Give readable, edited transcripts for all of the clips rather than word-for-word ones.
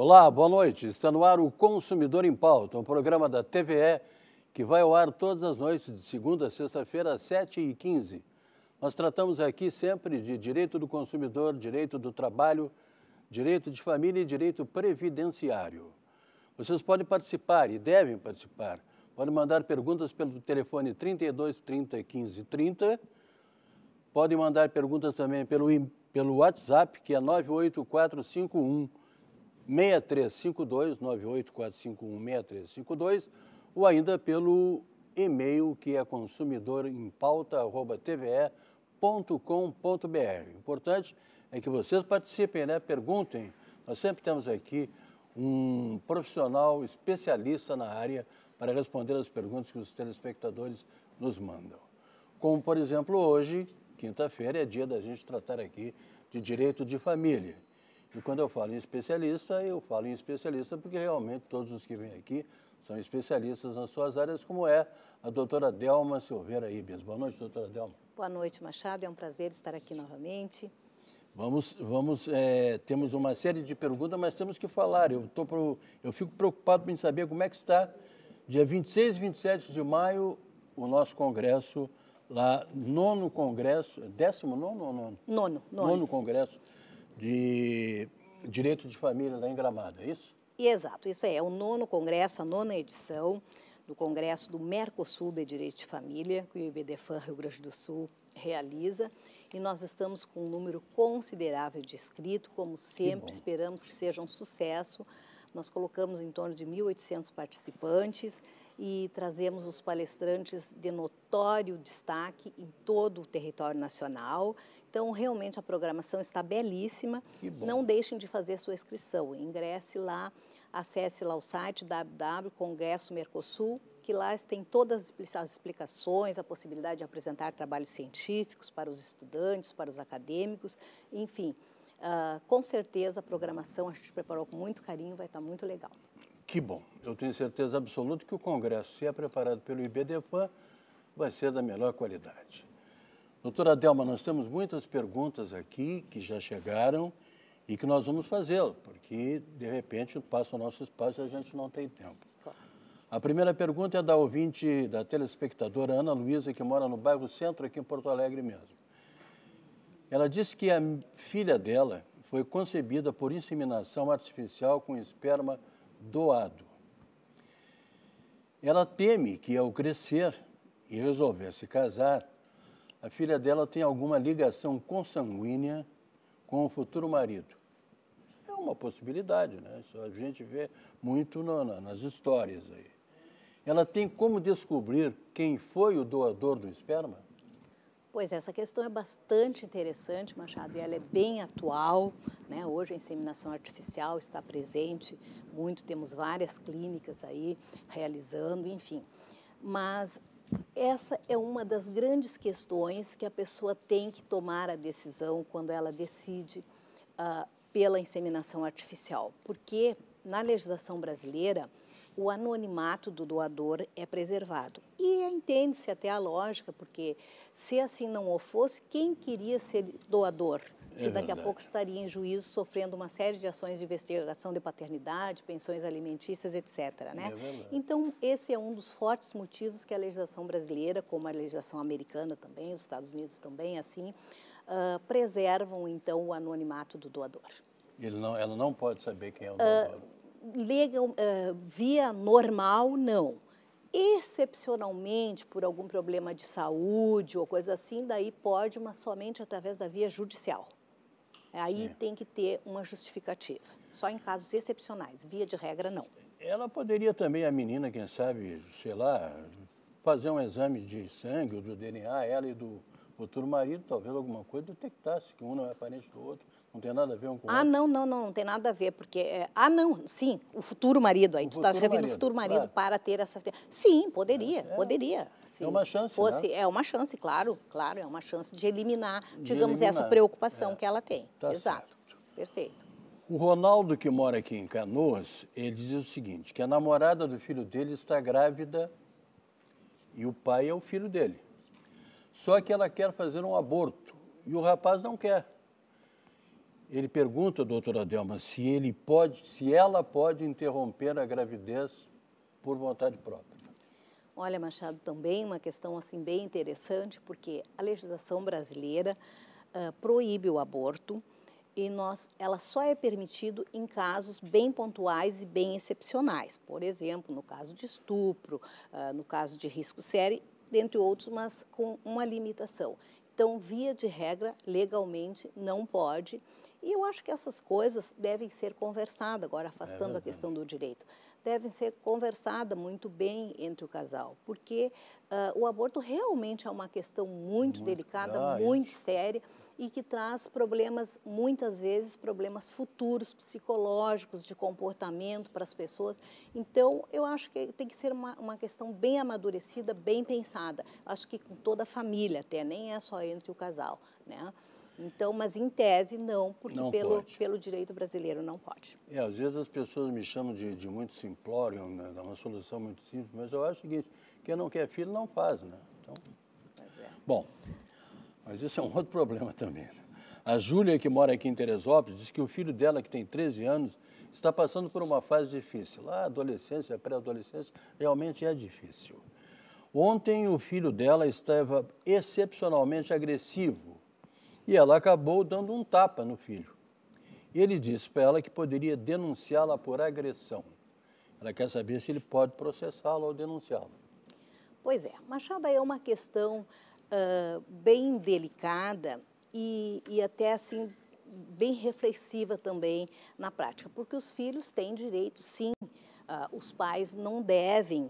Olá, boa noite. Está no ar o Consumidor em Pauta, um programa da TVE que vai ao ar todas as noites, de segunda a sexta-feira, às 7h15. Nós tratamos aqui sempre de direito do consumidor, direito do trabalho, direito de família e direito previdenciário. Vocês podem participar e devem participar. Podem mandar perguntas pelo telefone 32 30 15 30. Podem mandar perguntas também pelo WhatsApp, que é 98451 6352, 98451 6352, ou ainda pelo e-mail, que é consumidorempauta@tve.com.br. O importante é que vocês participem, né? Perguntem. Nós sempre temos aqui um profissional especialista na área para responder as perguntas que os telespectadores nos mandam. Como, por exemplo, hoje, quinta-feira, é dia da gente tratar aqui de direito de família. E quando eu falo em especialista porque realmente todos os que vêm aqui são especialistas nas suas áreas, como é a doutora Delma Silveira Ibes. Boa noite, doutora Delma. Boa noite, Machado. É um prazer estar aqui novamente. Temos uma série de perguntas, mas temos que falar. Eu fico preocupado em saber como é que está, dia 26 e 27 de maio, o nosso congresso, lá, 9º congresso, 19º ou 9º? Nono congresso de Direito de Família lá em Gramado, é isso? Exato, isso é o 9º congresso, a 9ª edição do Congresso do Mercosul de Direito de Família, que o IBDFAM Rio Grande do Sul realiza, e nós estamos com um número considerável de inscritos, como sempre, esperamos que seja um sucesso. Nós colocamos em torno de 1.800 participantes e trazemos os palestrantes de notório destaque em todo o território nacional. Então, realmente, a programação está belíssima. Não deixem de fazer sua inscrição. Ingresse lá, acesse lá o site www.congresso-mercosul, que lá tem todas as explicações, a possibilidade de apresentar trabalhos científicos para os estudantes, para os acadêmicos, enfim. Com certeza, a programação a gente preparou com muito carinho, vai estar muito legal. Que bom. Eu tenho certeza absoluta que o congresso, se é preparado pelo IBDFAM, vai ser da melhor qualidade. Doutora Delma, nós temos muitas perguntas aqui que já chegaram e que nós vamos fazê-lo, porque, de repente, passa o nosso espaço e a gente não tem tempo. Claro. A primeira pergunta é da ouvinte, da telespectadora Ana Luísa, que mora no bairro Centro, aqui em Porto Alegre mesmo. Ela disse que a filha dela foi concebida por inseminação artificial com esperma doado. Ela teme que, ao crescer e resolver se casar, a filha dela tenha alguma ligação consanguínea com o futuro marido. É uma possibilidade, né? Isso a gente vê muito nas histórias aí. Ela tem como descobrir quem foi o doador do esperma? Pois essa questão é bastante interessante, Machado, e ela é bem atual, né? Hoje a inseminação artificial está presente muito, temos várias clínicas aí realizando, enfim. Mas essa é uma das grandes questões que a pessoa tem que tomar a decisão quando ela decide pela inseminação artificial, porque na legislação brasileira, o anonimato do doador é preservado. E entende-se até a lógica, porque se assim não o fosse, quem queria ser doador? Se daqui a pouco estaria em juízo sofrendo uma série de ações de investigação de paternidade, pensões alimentícias, etc. Né? Então, esse é um dos fortes motivos que a legislação brasileira, como a legislação americana também, os Estados Unidos também, assim, preservam, então, o anonimato do doador. Ela não pode saber quem é o doador? Via normal, não. Excepcionalmente, por algum problema de saúde ou coisa assim, daí pode, mas somente através da via judicial. Aí tem que ter uma justificativa. Só em casos excepcionais, via de regra, não. Ela poderia também, a menina, quem sabe, sei lá, fazer um exame de sangue ou do DNA, ela e do futuro marido, talvez alguma coisa detectasse que um não é parente do outro. Não tem nada a ver um com o outro? Não tem nada a ver, porque... sim, o futuro marido, aí tu está se referindo ao futuro marido para ter essa... Sim, poderia. É uma chance, né? É uma chance, claro, é uma chance de eliminar, digamos, essa preocupação que ela tem. Tá Exato, certo. Perfeito. O Ronaldo, que mora aqui em Canoas, ele diz o seguinte, que a namorada do filho dele está grávida e o pai é o filho dele. Só que ela quer fazer um aborto e o rapaz não quer. Ele pergunta, doutora Delma, se ela pode interromper a gravidez por vontade própria. Olha, Machado, também uma questão assim bem interessante, porque a legislação brasileira proíbe o aborto e ela só é permitido em casos bem pontuais e bem excepcionais. Por exemplo, no caso de estupro, no caso de risco sério, dentre outros, mas com uma limitação. Então, via de regra, legalmente não pode. E eu acho que essas coisas devem ser conversadas, agora afastando a questão do direito, devem ser conversadas muito bem entre o casal, porque o aborto realmente é uma questão muito delicada, muito séria, e que traz problemas, muitas vezes, problemas futuros, psicológicos, de comportamento para as pessoas. Então, eu acho que tem que ser uma questão bem amadurecida, bem pensada. Acho que com toda a família até, nem é só entre o casal, né? Então, mas em tese não, porque pelo direito brasileiro não pode. Às vezes as pessoas me chamam de muito simplório, né? Dá uma solução muito simples, mas eu acho o seguinte, quem não quer filho não faz, né? Então, bom, mas isso é um outro problema também, né? A Júlia, que mora aqui em Teresópolis, diz que o filho dela, que tem 13 anos, está passando por uma fase difícil. A adolescência, a pré-adolescência, realmente é difícil. Ontem o filho dela estava excepcionalmente agressivo e ela acabou dando um tapa no filho. E ele disse para ela que poderia denunciá-la por agressão. Ela quer saber se ele pode processá-la ou denunciá-la. Pois é, Machado, é uma questão bem delicada e até assim bem reflexiva também na prática, porque os filhos têm direito, sim. Os pais não devem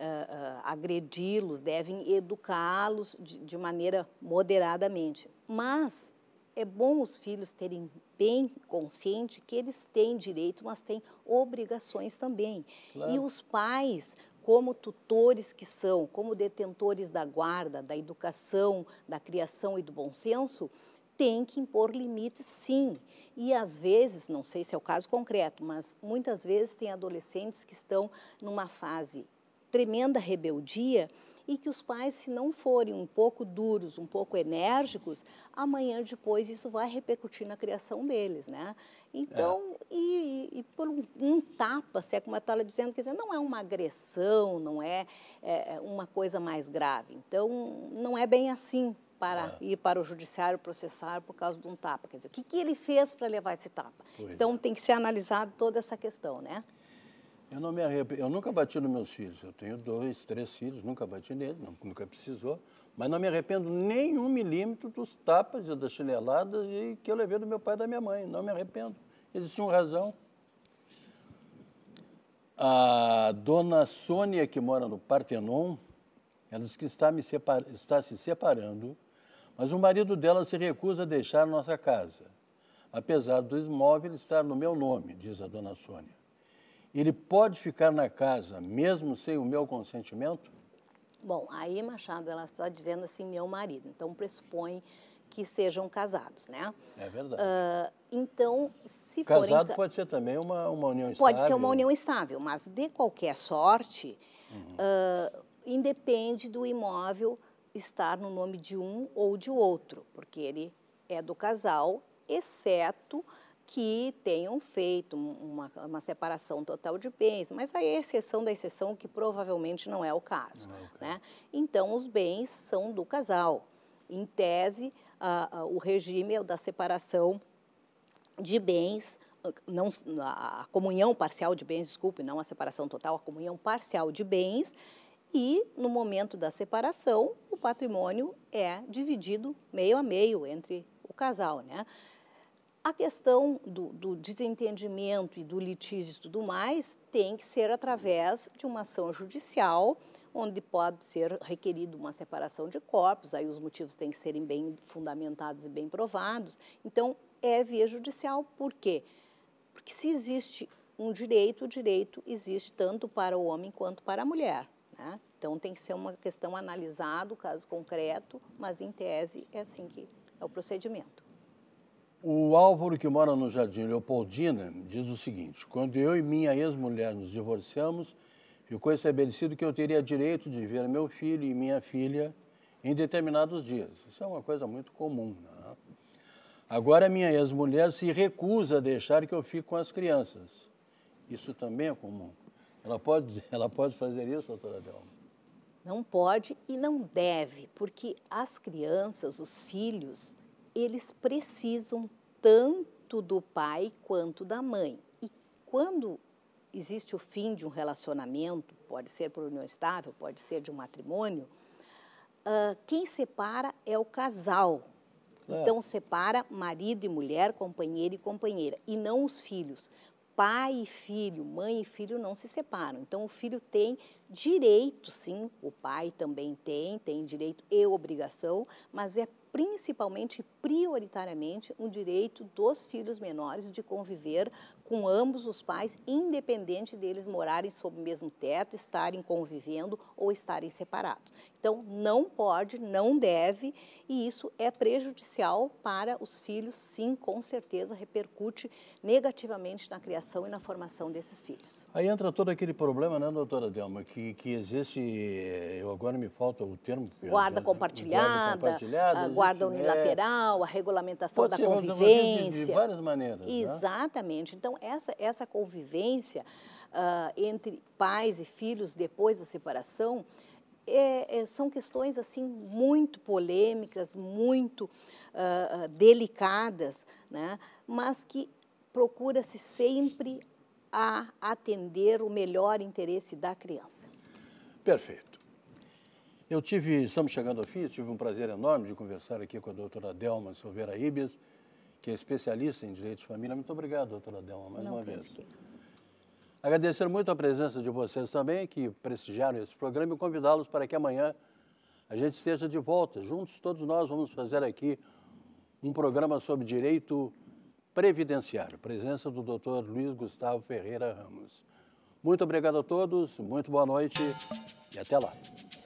agredi-los, devem educá-los de maneira moderadamente. Mas é bom os filhos terem bem consciente que eles têm direitos, mas têm obrigações também. Claro. E os pais, como tutores que são, como detentores da guarda, da educação, da criação e do bom senso, tem que impor limites, sim. E, às vezes, não sei se é o caso concreto, mas muitas vezes tem adolescentes que estão numa fase tremenda rebeldia e que os pais, se não forem um pouco duros, um pouco enérgicos, amanhã depois isso vai repercutir na criação deles, né? Então, e por um tapa, se é como ela está dizendo, quer dizer, não é uma agressão, não é uma coisa mais grave. Então, não é bem assim para ir para o judiciário processar por causa de um tapa. Quer dizer, o que ele fez para levar esse tapa? Então, tem que ser analisado toda essa questão, né? Eu não me arrependo, eu nunca bati nos meus filhos, eu tenho 2, 3 filhos, nunca bati neles, nunca precisou, mas não me arrependo nem 1 milímetro dos tapas e das chineladas que eu levei do meu pai e da minha mãe, não me arrependo, eles tinham razão. A dona Sônia, que mora no Partenon, ela diz que está se separando, mas o marido dela se recusa a deixar nossa casa, apesar do imóvel estar no meu nome, diz a dona Sônia. Ele pode ficar na casa mesmo sem o meu consentimento? Bom, aí, Machado, ela está dizendo assim, meu marido. Então, pressupõe que sejam casados, né? É verdade. Então, se casado pode ser também uma união estável? Pode ser uma união estável, mas de qualquer sorte, independe do imóvel estar no nome de um ou de outro, porque ele é do casal, exceto que tenham feito uma separação total de bens, mas a exceção da exceção, que provavelmente não é o caso. Né? Então, os bens são do casal. Em tese, o regime é o da separação de bens, não, a comunhão parcial de bens, desculpe, não a separação total, a comunhão parcial de bens, e no momento da separação, o patrimônio é dividido meio a meio entre o casal, né? A questão do desentendimento e do litígio e tudo mais tem que ser através de uma ação judicial, onde pode ser requerido uma separação de corpos, aí os motivos têm que serem bem fundamentados e bem provados. Então, é via judicial. Por quê? Porque se existe um direito, o direito existe tanto para o homem quanto para a mulher, né? Então, tem que ser uma questão analisada, o caso concreto, mas, em tese, é assim que é o procedimento. O Álvaro, que mora no Jardim Leopoldina, diz o seguinte: quando eu e minha ex-mulher nos divorciamos, ficou estabelecido que eu teria direito de ver meu filho e minha filha em determinados dias. Isso é uma coisa muito comum, né? Agora, a minha ex-mulher se recusa a deixar que eu fique com as crianças. Isso também é comum. Ela pode fazer isso, doutora Delma? Não pode e não deve, porque as crianças, os filhos, eles precisam tanto do pai quanto da mãe. E quando existe o fim de um relacionamento, pode ser por união estável, pode ser de um matrimônio, quem separa é o casal. Então, separa marido e mulher, companheiro e companheira, e não os filhos. Pai e filho, mãe e filho não se separam. Então, o filho tem direito, sim, o pai também tem direito e obrigação, mas é principalmente, prioritariamente, um direito dos filhos menores de conviver com ambos os pais, independente deles morarem sob o mesmo teto, estarem convivendo ou estarem separados. Então, não pode, não deve, e isso é prejudicial para os filhos, sim, com certeza, repercute negativamente na criação e na formação desses filhos. Aí entra todo aquele problema, né, doutora Delma, que existe, agora me falta o termo... Guarda compartilhada, guarda unilateral, a regulamentação da convivência. De várias maneiras. Exatamente. Né? Então, essa convivência entre pais e filhos depois da separação são questões assim muito polêmicas, muito delicadas, né? Mas que procura-se sempre a atender o melhor interesse da criança. Perfeito. Estamos chegando ao fim, tive um prazer enorme de conversar aqui com a doutora Delma Silveira Ibias, que é especialista em direito de família. Muito obrigado, doutora Delma, mais uma vez. Agradecer muito a presença de vocês também, que prestigiaram esse programa, e convidá-los para que amanhã a gente esteja de volta. Juntos, todos nós vamos fazer aqui um programa sobre direito previdenciário. Presença do doutor Luiz Gustavo Ferreira Ramos. Muito obrigado a todos, muito boa noite e até lá.